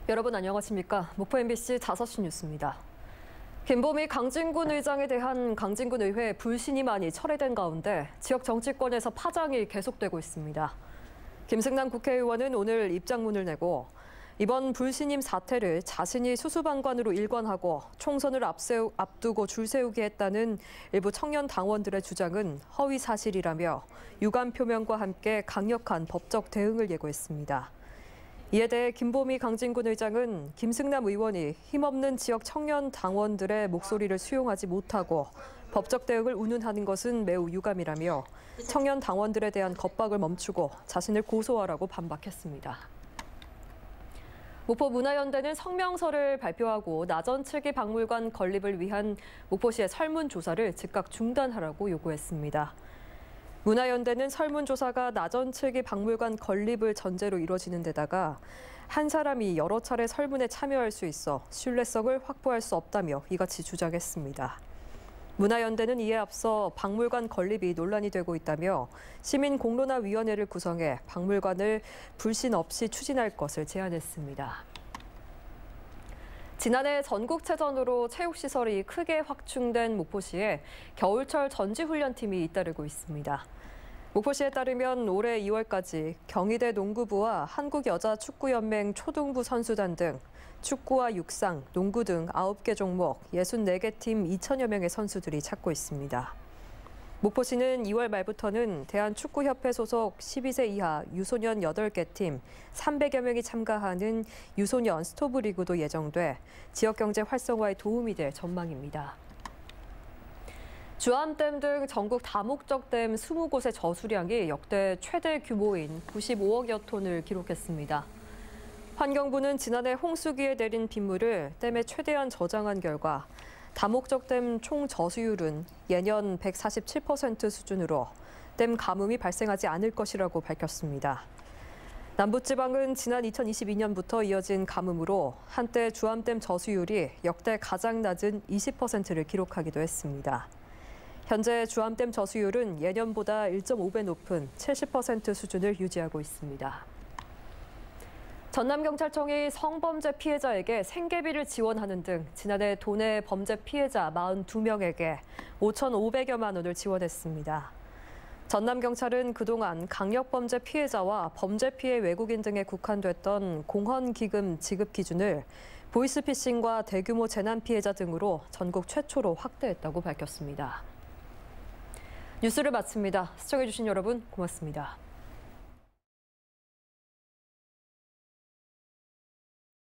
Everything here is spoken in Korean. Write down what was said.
여러분 안녕하십니까? 목포 MBC 5시 뉴스입니다. 김보미 강진군 의장에 대한 강진군 의회 불신임안이 철회된 가운데 지역 정치권에서 파장이 계속되고 있습니다. 김승남 국회의원은 오늘 입장문을 내고 이번 불신임 사태를 자신이 수수방관으로 일관하고 총선을 앞두고 줄 세우게 했다는 일부 청년 당원들의 주장은 허위 사실이라며 유감 표명과 함께 강력한 법적 대응을 예고했습니다. 이에 대해 김보미 강진군 의장은 김승남 의원이 힘없는 지역 청년 당원들의 목소리를 수용하지 못하고 법적 대응을 운운하는 것은 매우 유감이라며 청년 당원들에 대한 겁박을 멈추고 자신을 고소하라고 반박했습니다. 목포 문화연대는 성명서를 발표하고 나전 7기 박물관 건립을 위한 목포시의 설문조사를 즉각 중단하라고 요구했습니다. 문화연대는 설문조사가 나전 7기 박물관 건립을 전제로 이뤄지는 데다가 한 사람이 여러 차례 설문에 참여할 수 있어 신뢰성을 확보할 수 없다며 이같이 주장했습니다. 문화연대는 이에 앞서 박물관 건립이 논란이 되고 있다며 시민공론화위원회를 구성해 박물관을 불신 없이 추진할 것을 제안했습니다. 지난해 전국체전으로 체육시설이 크게 확충된 목포시에 겨울철 전지훈련팀이 잇따르고 있습니다. 목포시에 따르면 올해 2월까지 경희대 농구부와 한국여자축구연맹 초등부 선수단 등 축구와 육상, 농구 등 9개 종목 64개 팀 2천여 명의 선수들이 찾고 있습니다. 목포시는 2월 말부터는 대한축구협회 소속 12세 이하 유소년 8개 팀 300여 명이 참가하는 유소년 스토브리그도 예정돼 지역경제 활성화에 도움이 될 전망입니다. 주암댐 등 전국 다목적 댐 20곳의 저수량이 역대 최대 규모인 95억여 톤을 기록했습니다. 환경부는 지난해 홍수기에 내린 빗물을 댐에 최대한 저장한 결과 다목적 댐 총 저수율은 예년 147% 수준으로 댐 가뭄이 발생하지 않을 것이라고 밝혔습니다. 남부지방은 지난 2022년부터 이어진 가뭄으로 한때 주암댐 저수율이 역대 가장 낮은 20%를 기록하기도 했습니다. 현재 주암댐 저수율은 예년보다 1.5배 높은 70% 수준을 유지하고 있습니다. 전남경찰청이 성범죄 피해자에게 생계비를 지원하는 등 지난해 도내 범죄 피해자 42명에게 5,500여만 원을 지원했습니다. 전남경찰은 그동안 강력범죄 피해자와 범죄 피해 외국인 등에 국한됐던 공헌기금 지급 기준을 보이스피싱과 대규모 재난 피해자 등으로 전국 최초로 확대했다고 밝혔습니다. 뉴스를 마칩니다. 시청해주신 여러분 고맙습니다.